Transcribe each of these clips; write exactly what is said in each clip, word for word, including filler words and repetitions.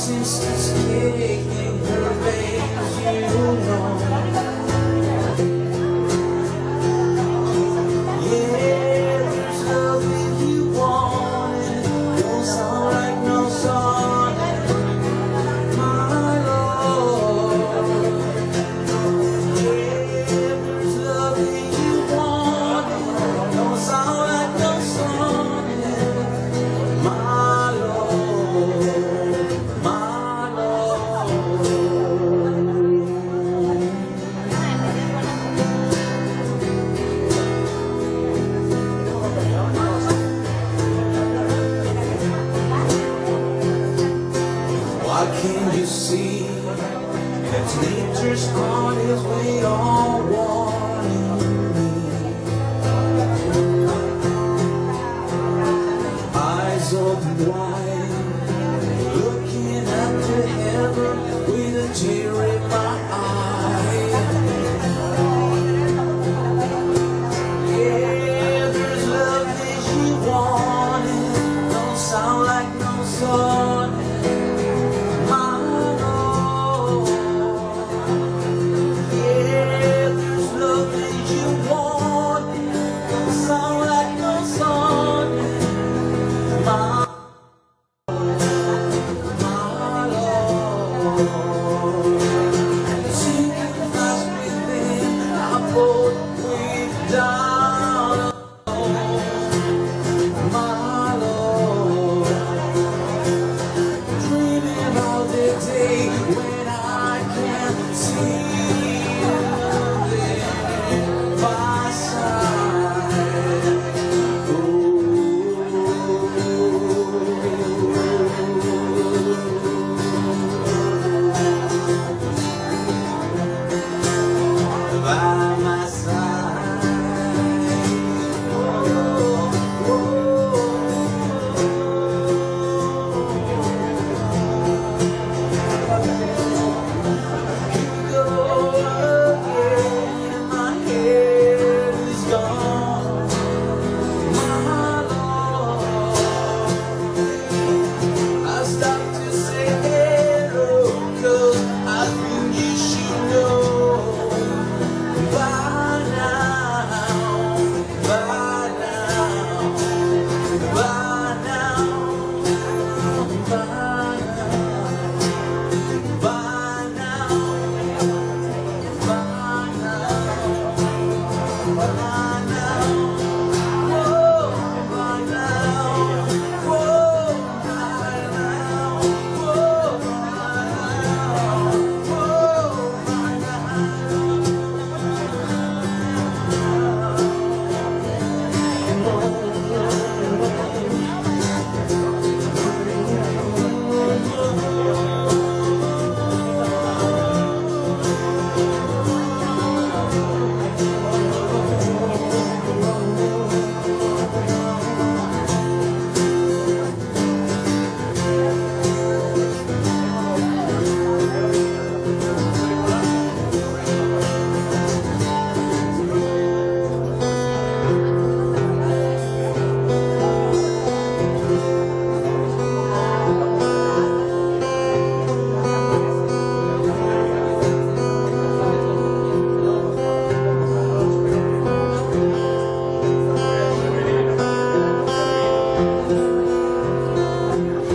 sister's kicking her veins, you know. Yeah, there's love if you want it. Don't sound like no song, my lord. Yeah, there's love if you want it. Don't sound like no song, my lord, my lord. Why can't you see that nature's on his way on warning me? Eyes open wide, looking up to heaven with a tear in my eye. Yeah, there's love that you wanted, don't sound like no song, my lord. Yeah, there's love that you wanted, don't sound like no song, my when I can't see you there by side. Ooh, by my side. Oh, oh.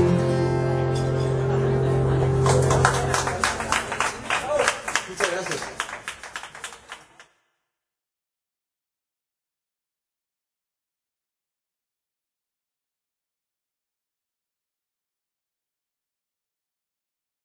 Muchas gracias.